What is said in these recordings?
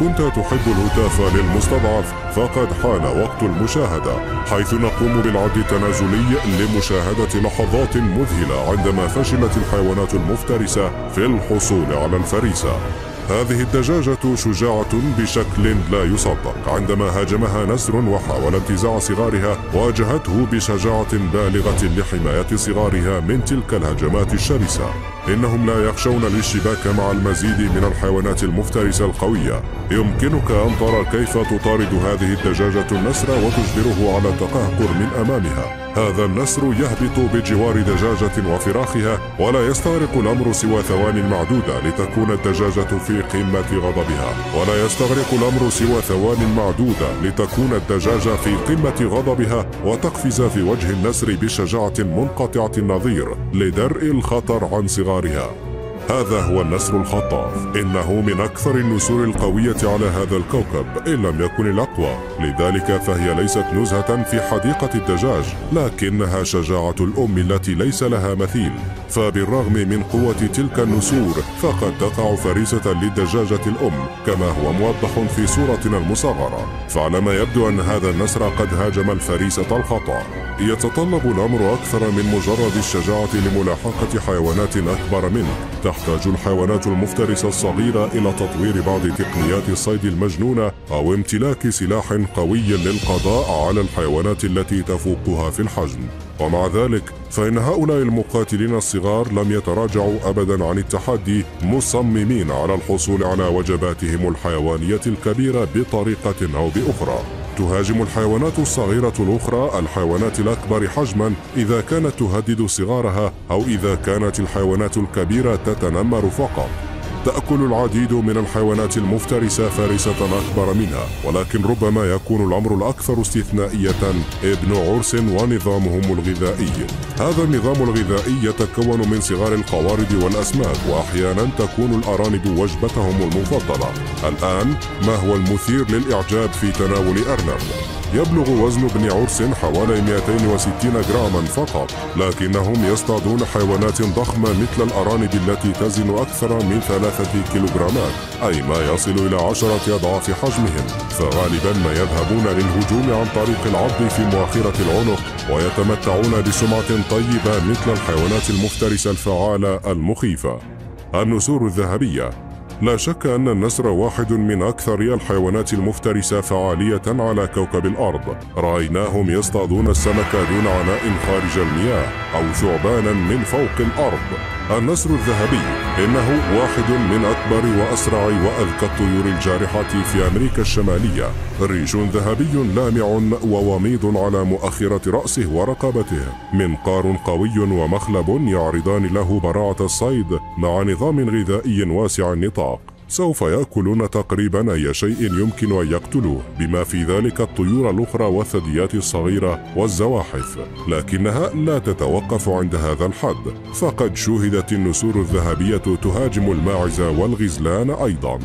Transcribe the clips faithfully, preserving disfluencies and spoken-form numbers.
كنت تحب الهتاف للمستضعف فقد حان وقت المشاهدة، حيث نقوم بالعد التنازلي لمشاهدة لحظات مذهلة عندما فشلت الحيوانات المفترسة في الحصول على الفريسة. هذه الدجاجة شجاعة بشكل لا يصدق، عندما هاجمها نسر وحاول انتزاع صغارها واجهته بشجاعة بالغة لحماية صغارها من تلك الهجمات الشرسة. إنهم لا يخشون الاشتباك مع المزيد من الحيوانات المفترسة القوية. يمكنك أن ترى كيف تطارد هذه الدجاجة النسر وتجبره على التقهقر من أمامها. هذا النسر يهبط بجوار دجاجة وفراخها، ولا يستغرق الأمر سوى ثوان معدودة لتكون الدجاجة في قمة غضبها، ولا يستغرق الأمر سوى ثوان معدودة لتكون الدجاجة في قمة غضبها وتقفز في وجه النسر بشجاعة منقطعة النظير لدرء الخطر عن صغارها. هذا هو النسر الخطاف، إنه من أكثر النسور القوية على هذا الكوكب إن لم يكن الأقوى، لذلك فهي ليست نزهة في حديقة الدجاج، لكنها شجاعة الأم التي ليس لها مثيل. فبالرغم من قوة تلك النسور فقد تقع فريسة للدجاجة الأم، كما هو موضح في صورتنا المصغرة. فعلى ما يبدو أن هذا النسر قد هاجم الفريسة الخطأ. يتطلب الأمر أكثر من مجرد الشجاعة لملاحقة حيوانات أكبر منه. تحتاج الحيوانات المفترسة الصغيرة إلى تطوير بعض تقنيات الصيد المجنونة أو امتلاك سلاح قوي للقضاء على الحيوانات التي تفوقها في الحجم. ومع ذلك فإن هؤلاء المقاتلين الصغار لم يتراجعوا أبدا عن التحدي، مصممين على الحصول على وجباتهم الحيوانية الكبيرة بطريقة أو بأخرى. تهاجم الحيوانات الصغيرة الأخرى الحيوانات الأكبر حجما إذا كانت تهدد صغارها، أو إذا كانت الحيوانات الكبيرة تتنمر فقط. تأكل العديد من الحيوانات المفترسة فريسة أكبر منها، ولكن ربما يكون الأمر الأكثر استثنائية ابن عرس ونظامهم الغذائي. هذا النظام الغذائي يتكون من صغار القوارض والأسماك، وأحيانا تكون الأرانب وجبتهم المفضلة. الآن ما هو المثير للإعجاب في تناول أرنب؟ يبلغ وزن ابن عرس حوالي مئتين وستين جراما فقط، لكنهم يصطادون حيوانات ضخمة مثل الأرانب التي تزن أكثر من ثلاثة كيلوغرامات، أي ما يصل إلى عشرة أضعاف حجمهم. فغالبا ما يذهبون للهجوم عن طريق العض في مؤخرة العنق، ويتمتعون بسمعة طيبة مثل الحيوانات المفترسة الفعالة المخيفة. النسور الذهبية. لا شك أن النسر واحد من أكثر الحيوانات المفترسة فعالية على كوكب الأرض. رأيناهم يصطادون السمك دون عناء خارج المياه، أو ثعبانا من فوق الأرض. النسر الذهبي إنه واحد من أكبر وأسرع وأذكى الطيور الجارحة في أمريكا الشمالية. ريش ذهبي لامع ووميض على مؤخرة رأسه ورقبته، منقار قوي ومخلب يعرضان له براعة الصيد مع نظام غذائي واسع النطاق. سوف يأكلون تقريبا أي شيء يمكن أن يقتلوه، بما في ذلك الطيور الأخرى والثدييات الصغيرة والزواحف. لكنها لا تتوقف عند هذا الحد، فقد شوهدت النسور الذهبية تهاجم الماعز والغزلان أيضا.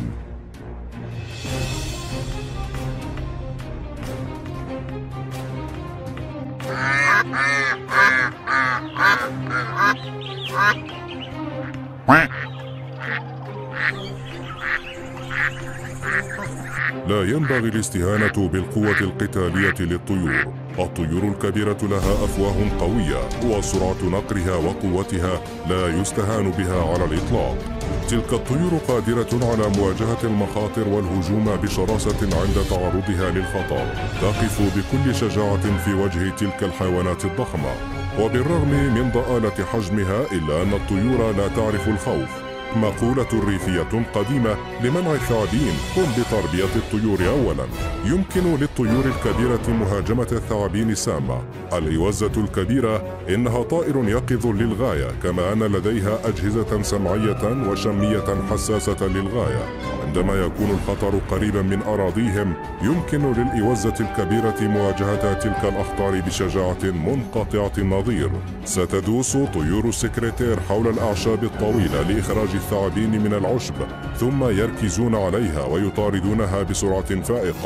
لا ينبغي الاستهانة بالقوة القتالية للطيور. الطيور الكبيرة لها أفواه قوية، وسرعة نقرها وقوتها لا يستهان بها على الإطلاق. تلك الطيور قادرة على مواجهة المخاطر والهجوم بشراسة عند تعرضها للخطر. تقف بكل شجاعة في وجه تلك الحيوانات الضخمة، وبالرغم من ضآلة حجمها إلا أن الطيور لا تعرف الخوف. مقولة ريفية قديمة لمنع الثعابين: قم بتربية الطيور أولا. يمكن للطيور الكبيرة مهاجمة الثعابين السامة. الإوزة الكبيرة إنها طائر يقظ للغاية، كما أن لديها أجهزة سمعية وشمية حساسة للغاية. عندما يكون الخطر قريبا من أراضيهم يمكن للإوزة الكبيرة مواجهة تلك الأخطار بشجاعة منقطعة النظير. ستدوس طيور السكرتير حول الأعشاب الطويلة لإخراج الثعابين من العشب، ثم يركزون عليها ويطاردونها بسرعة فائقة.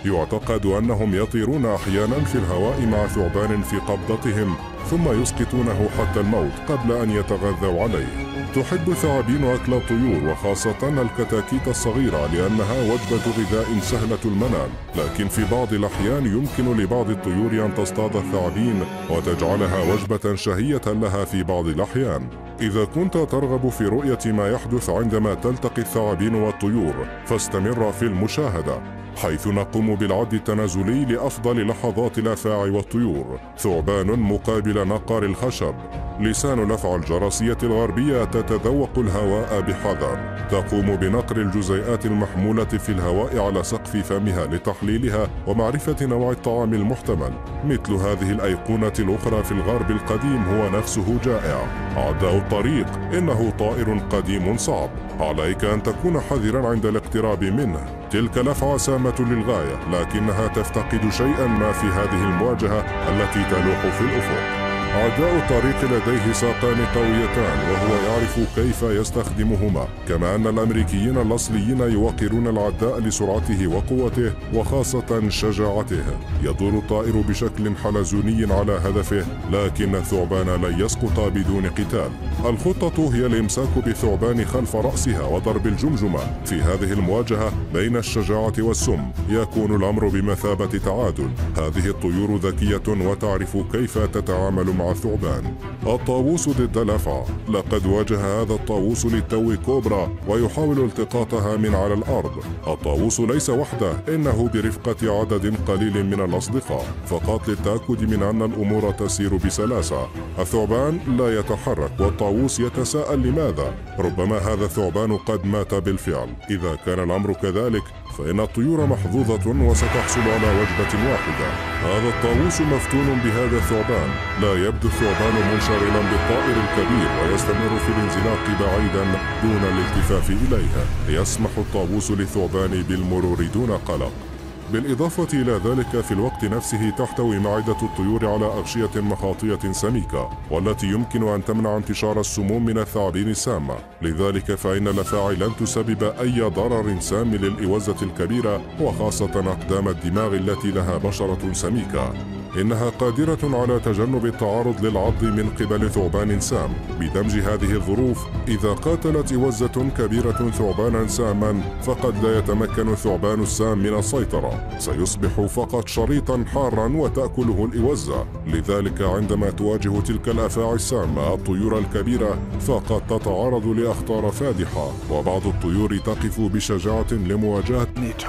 يعتقد أنهم يطيرون أحيانا في الهواء مع ثعبان في قبضتهم ثم يسقطونه حتى الموت قبل أن يتغذوا عليه. تحب ثعابين أكل الطيور وخاصة الكتاكيت الصغيرة لأنها وجبة غذاء سهلة المنال، لكن في بعض الأحيان يمكن لبعض الطيور أن تصطاد الثعابين وتجعلها وجبة شهية لها في بعض الأحيان. إذا كنت ترغب في رؤية ما يحدث عندما تلتقي الثعابين والطيور فاستمر في المشاهدة، حيث نقوم بالعد التنازلي لأفضل لحظات الأفاعي والطيور. ثعبان مقابل نقار الخشب. لسان الأفعى الجرسية الغربية تتذوق الهواء بحذر. تقوم بنقر الجزيئات المحمولة في الهواء على سقف فمها لتحليلها ومعرفة نوع الطعام المحتمل. مثل هذه الأيقونة الأخرى في الغرب القديم هو نفسه جائع. عداء الطريق إنه طائر قديم صعب، عليك أن تكون حذرا عند الاقتراب منه. تلك الأفعى سامة للغاية، لكنها تفتقد شيئا ما في هذه المواجهة التي تلوح في الأفق. عداء الطريق لديه ساقان قويتان وهو يعرف كيف يستخدمهما، كما أن الأمريكيين الأصليين يوقرون العداء لسرعته وقوته وخاصة شجاعته. يدور الطائر بشكل حلزوني على هدفه، لكن الثعبان لن يسقط بدون قتال. الخطة هي الإمساك بالثعبان خلف رأسها وضرب الجمجمة. في هذه المواجهة بين الشجاعة والسم يكون الأمر بمثابة تعادل. هذه الطيور ذكية وتعرف كيف تتعامل مع الثعبان. الطاووس ضد الأفعى. لقد واجه هذا الطاووس للتو كوبرا ويحاول التقاطها من على الأرض. الطاووس ليس وحده، إنه برفقة عدد قليل من الأصدقاء فقط للتأكد من أن الأمور تسير بسلاسة. الثعبان لا يتحرك والطاووس يتساءل لماذا. ربما هذا الثعبان قد مات بالفعل. إذا كان الأمر كذلك فإن الطيور محظوظة وستحصل على وجبة واحدة. هذا الطاووس مفتون بهذا الثعبان. لا يبدو الثعبان منشغلا بالطائر الكبير ويستمر في الانزلاق بعيدا دون الالتفاف إليه. يسمح الطاووس للثعبان بالمرور دون قلق. بالإضافة إلى ذلك في الوقت نفسه تحتوي معدة الطيور على أغشية مخاطية سميكة والتي يمكن أن تمنع انتشار السموم من الثعابين السامة. لذلك فإن الأفاعي لن تسبب أي ضرر سام للإوزة الكبيرة وخاصة أقدام الدماغ التي لها بشرة سميكة. إنها قادرة على تجنب التعرض للعض من قبل ثعبان سام. بدمج هذه الظروف إذا قاتلت إوزة كبيرة ثعبانا ساما فقد لا يتمكن الثعبان السام من السيطرة، سيصبح فقط شريطا حارا وتأكله الإوزة. لذلك عندما تواجه تلك الأفاعي السامة الطيور الكبيرة فقد تتعرض لأخطار فادحة، وبعض الطيور تقف بشجاعة لمواجهة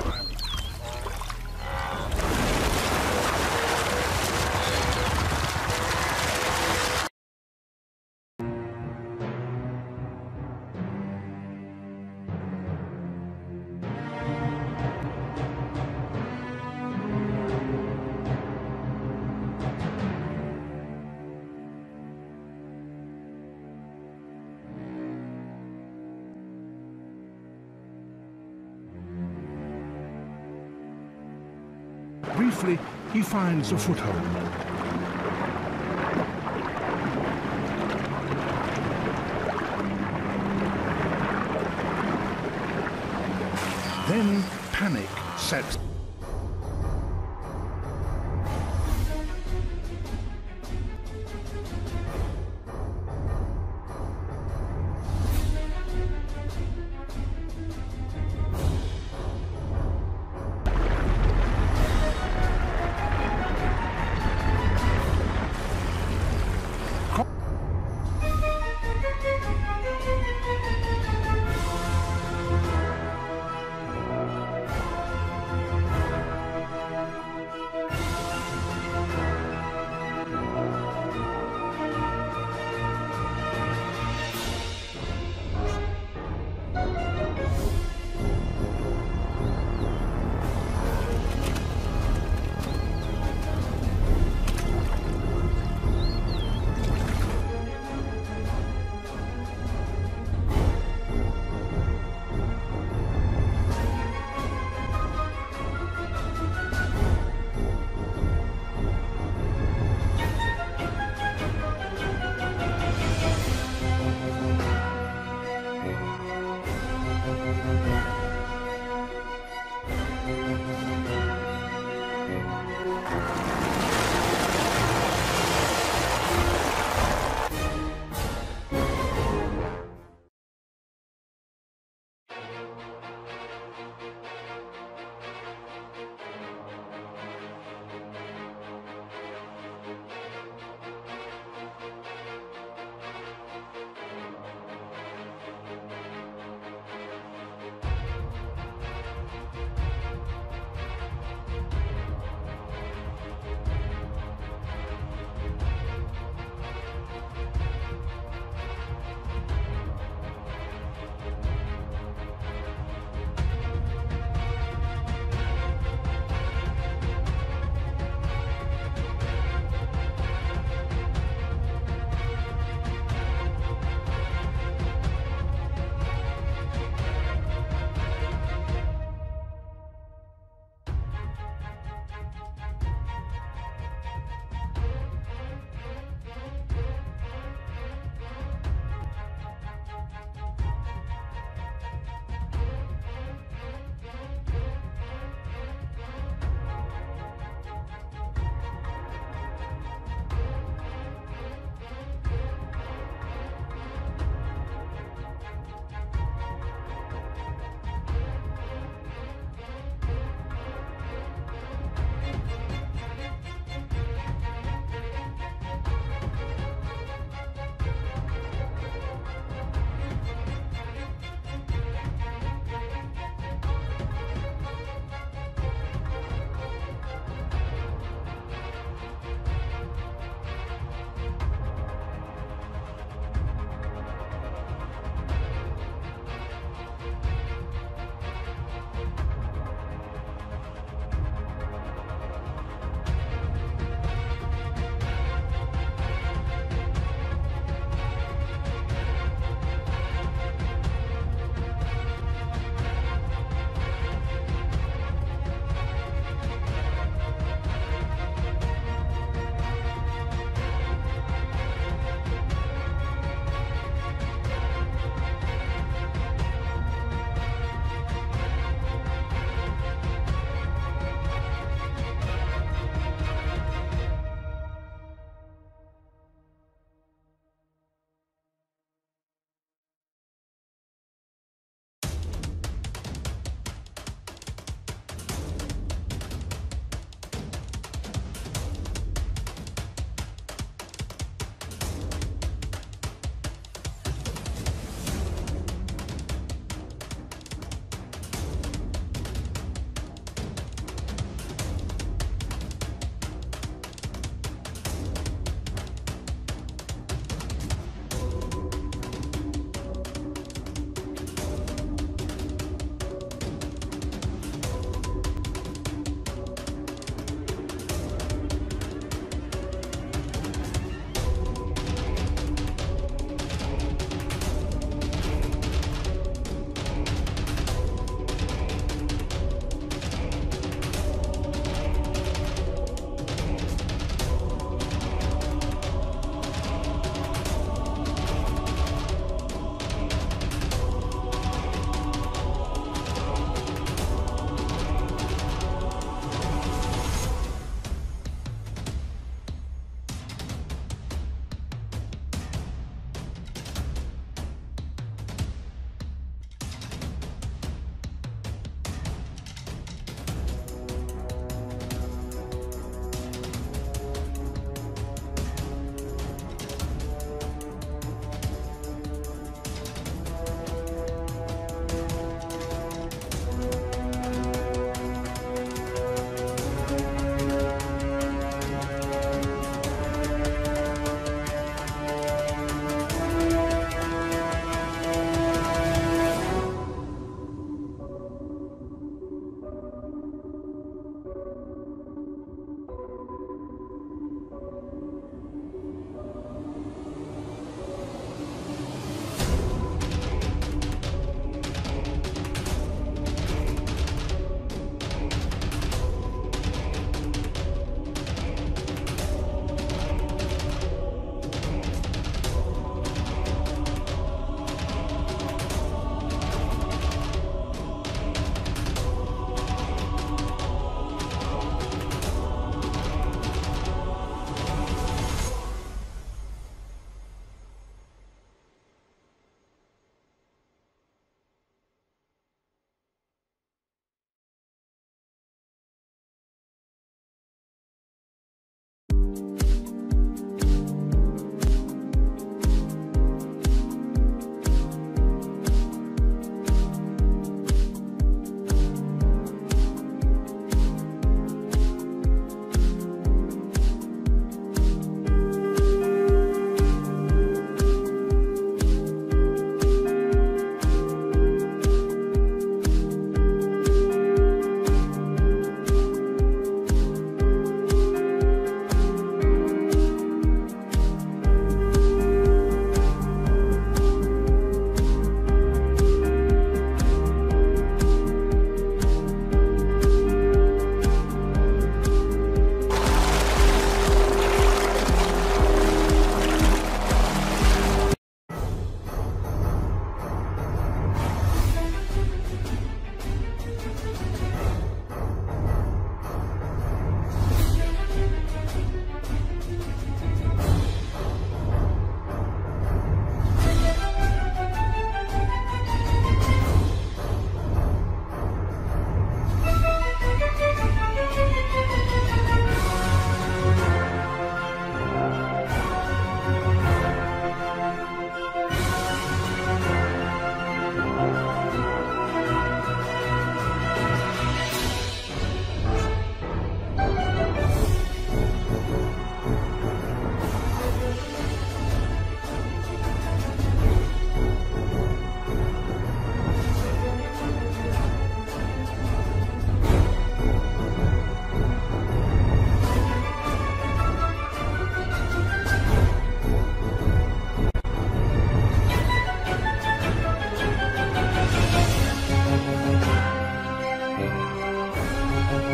Briefly, he finds a foothold. Then panic sets.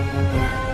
السلامة.